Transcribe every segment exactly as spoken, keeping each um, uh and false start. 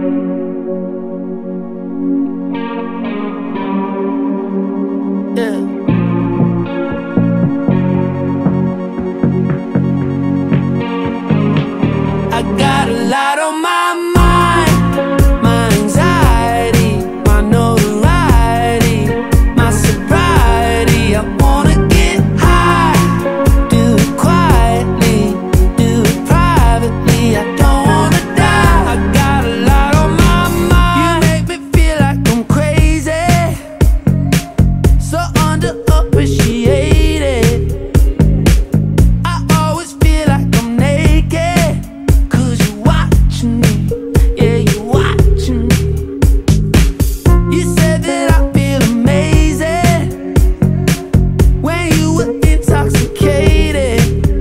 Yeah. I got a lot on my mind, my anxiety, my notoriety, my sobriety. I wanna get high, do it quietly, do it privately. I don't wanna die. I got a lot on my mind. You make me feel like I'm crazy, so underappreciated. I always feel like I'm naked, 'cause you're watching me, yeah, you're watching me. You said that I feel amazing when you were intoxicated.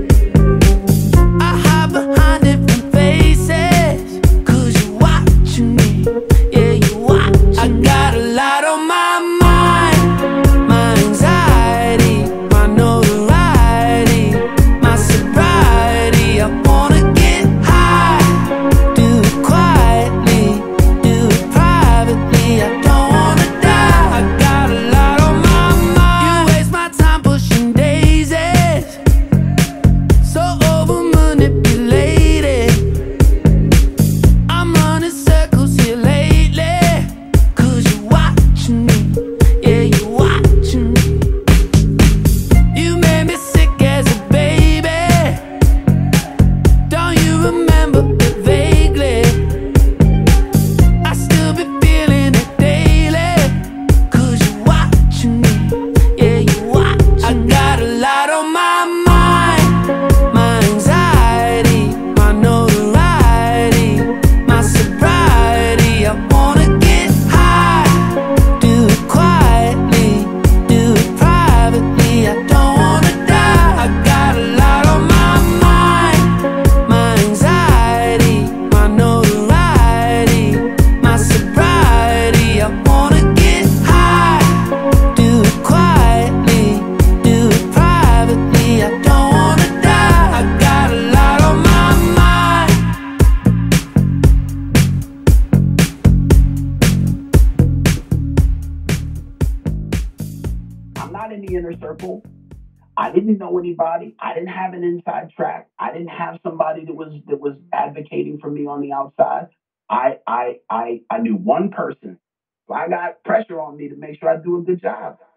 I hide behind different faces, 'cause you're watching me, yeah, you're watching. I got a lot on my mind, my anxiety, my notoriety, my sobriety. I wanna get high, do it quietly, do it privately. I don't wanna die. I got a lot on my mind. You waste my time pushing daises, so over manipulated. I'm running circles here lately, 'cause you're watching me, yeah, you're watching me. You made me sick as a baby, don't you remember it vaguely? I still be feeling it daily, 'cause you're watching me, yeah, you're watching. I got a lot on my mind, my anxiety, my notoriety, my sobriety. I wanna get high, do it quietly, do it privately. I don't wanna die. I got a lot on my mind, my anxiety, my notoriety, my sobriety. I wanna get high, do it quietly, do it privately. I don't wanna die. I got a lot on my mind. I'm not in the inner circle. I didn't know anybody. I didn't have an inside track. I didn't have somebody that was that was advocating for me on the outside. I I I I knew one person. So I got pressure on me to make sure I do a good job.